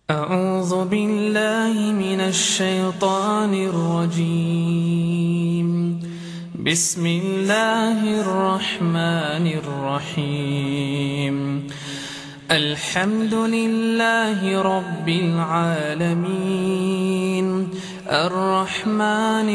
أعوذ بالله من الشيطان الرجيم. بسم الله الرحمن الرحيم. الحمد لله رب العالمين الرحمن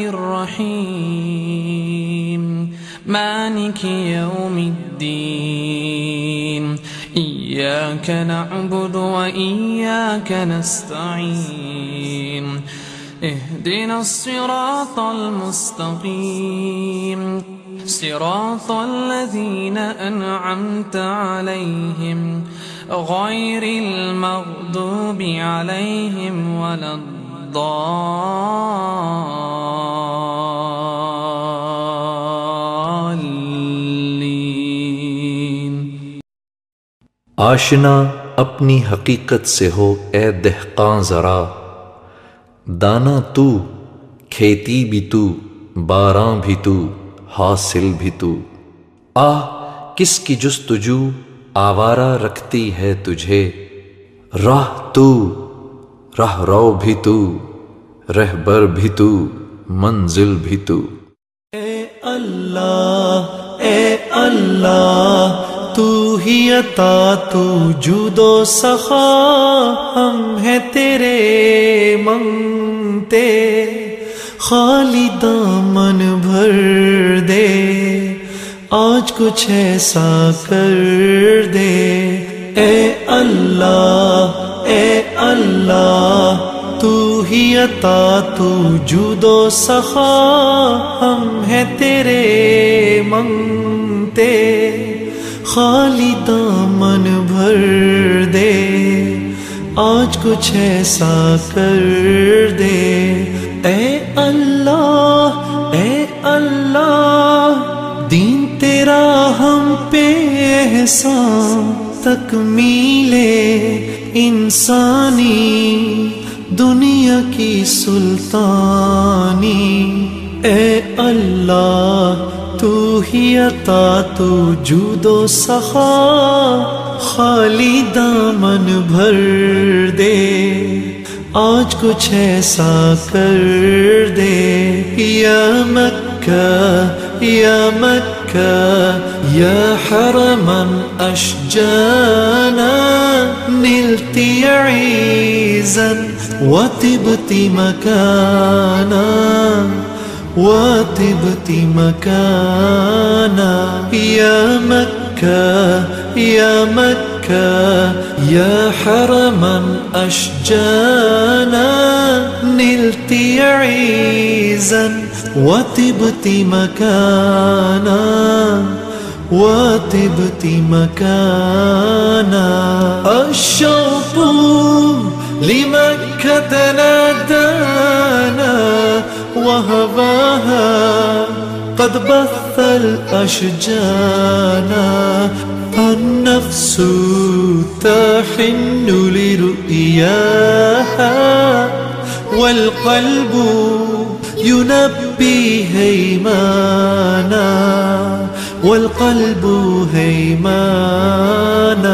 الرحيم مالك يوم الدين إياك نعبد وإياك نستعين اهدنا الصراط المستقيم صراط الذين أنعمت عليهم غير المغضوب عليهم ولا الضالين. آشنا اپنی حقیقت سے ہو اے دہقاں ذرا، دانا تو، کھیتی بھی تو، باراں بھی تو، حاصل بھی تو. آہ کس کی جستجو آوارہ رکھتی ہے تجھے، راہ تو، راہ رو بھی تو، رہبر بھی تو، منزل بھی تو. اے اللہ اے اللہ تو ہی عطا تو جود و سخا، ہم ہیں تیرے منگتے، خالی دامن بھر دے، آج کچھ ایسا کر دے. اے اللہ تو ہی عطا تو جود و سخا، ہم ہیں تیرے منگتے، خالی دامن بھر دے، آج کچھ ایسا کر دے. اے اللہ دین تیرا ہم پہ احسان، تکمیل انسانی دنیا کی سلطانی. اے اللہ تو ہی عطا تو جود و سخا، خالی دامن بھر دے، آج کچھ ایسا کر دے. یا مکہ یا حرما اشجانا، نلت عیزا وطبت مکانا، وطبت مکانا. یا مکہ یا حرما اشجانا، نلت عیزا وطبت مکانا، وطبت مکانا. الشوق لمكة نادانا، وهواها قد بث الأشجانا، النفس تحن لرؤياها، والقلب ينبي هيمانا، والقلب هيمانا.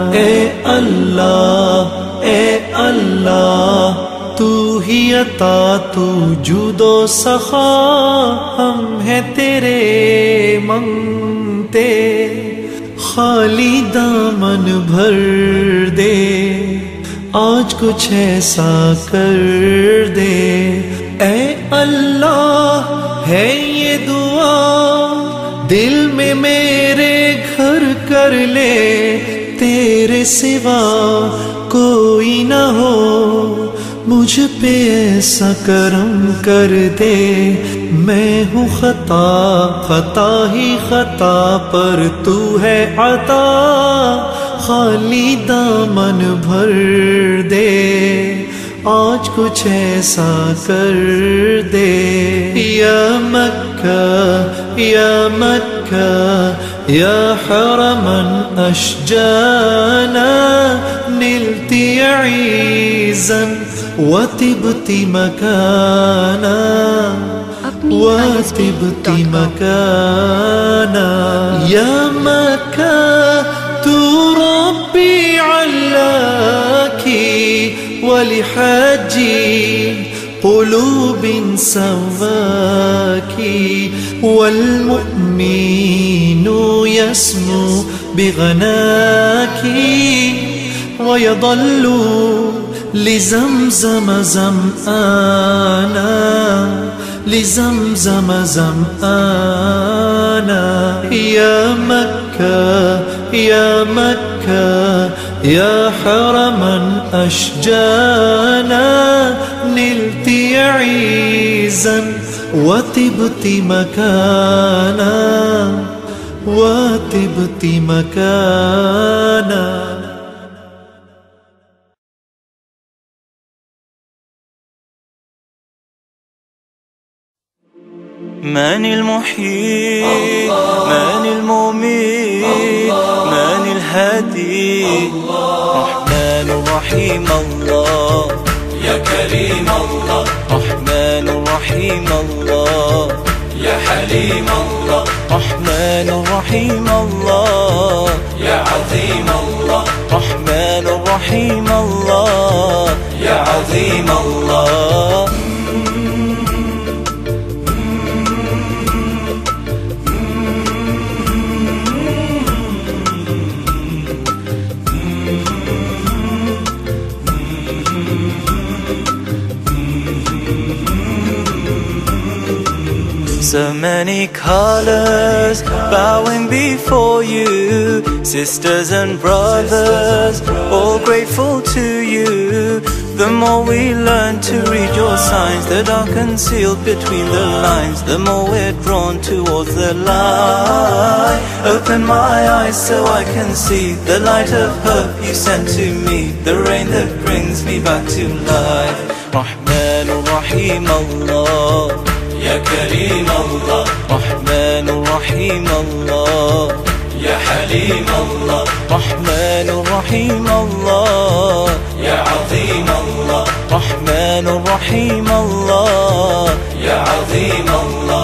اے اللہ تو ہی عطا تو جود و سخا، ہم ہیں تیرے منگتے، خالی دامن بھر دے، آج کچھ ایسا کر دے. اے اللہ ہے یہ دعا دل میں میرے گھر کر لے، تیرے سوا کوئی نہ ہو، مجھ پہ ایسا کرم کر دے. میں ہوں خطا ہی خطا پر تو ہے عطا، خالی دامن بھر دے، آج کچھ ایسا کر دے. یا مکہ یا حرما اشجانا، نلت عیزا وطبت مکانا، وطبت مکانا. یا مکہ تو ربی علاکی ولحاج قلوب سواك والمؤمن يسمو بغناك ويظل لزمزم زمآنا لزمزم زمآنا يا مكة يا مكة يا حرما أشجانا نلت عيزا وطبت مكانا وطبت مكانا. من المحيي من المميت من الهادي رحمن رحيم الله يا كريم الله رحمن رحيم الله يا حليم الله رحمن رحيم الله يا عظيم الله رحمن رحيم الله يا عظيم الله. So many colors bowing before you, sisters and brothers, all grateful to you. The more we learn to read your signs that are concealed between the lines, the more we're drawn towards the light. Open my eyes so I can see the light of hope you sent to me, the rain that brings me back to life. Rahman Rahim Allah يا كريم الله رحمن رحيم الله يا حليم الله رحمن رحيم الله يا عظيم الله رحمن رحيم الله يا عظيم الله.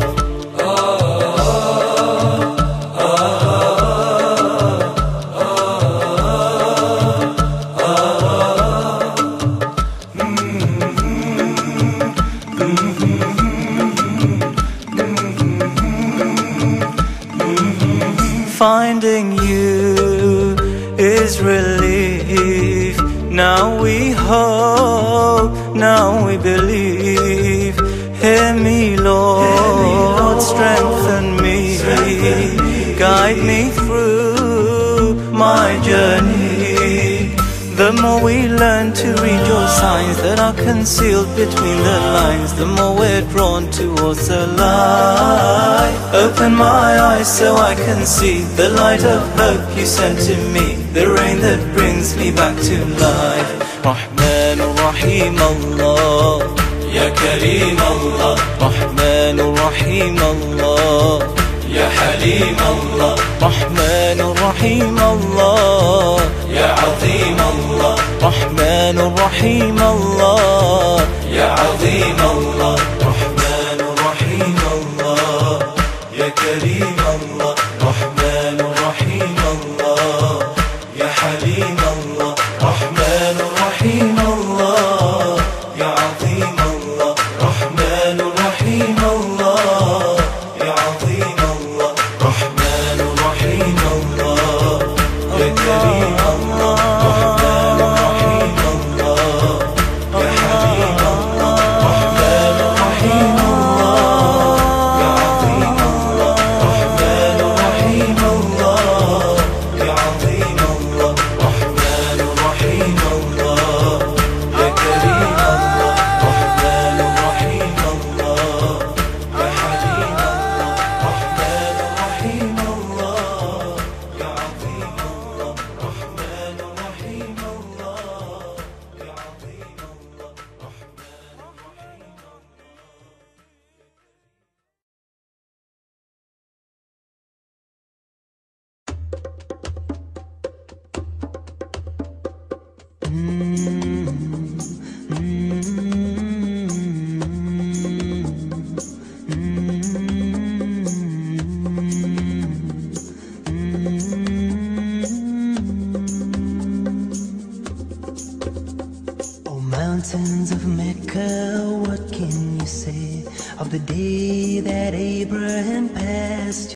Finding you is relief. Now we hope, now we believe. Hear me, Lord, strengthen me, guide me through my journey. The more we learn to read your signs that are concealed between the lines, the more we're drawn towards the light. Open my eyes so I can see the light of hope you sent to me, the rain that brings me back to life. Rahman Rahim Allah يا كريم الله رحمن رحيم الله يا حليم الله رحمن رحيم الله يا عظيم الله رحمن رحيم الله يا عظيم الله. رحمن رحيم الله يا كريم الله رحمن رحيم الله يا حليم الله رحمن رحيم الله يا عظيم الله رحمن رحيم الله يا عظيم الله رحمن رحيم الله يا كريم الله رحمن رحيم الله يا حليم الله رحمن رحيم الله يا عظيم الله رحمن رحيم الله يا عظيم الله رحمن رحيم الله يا كريم الله رحمن رحيم الله يا حليم الله رحمن رحيم الله يا عظيم الله رحمن رحيم الله يا عظيم الله Mountains of Mecca, what can you say of the day that Abraham passed?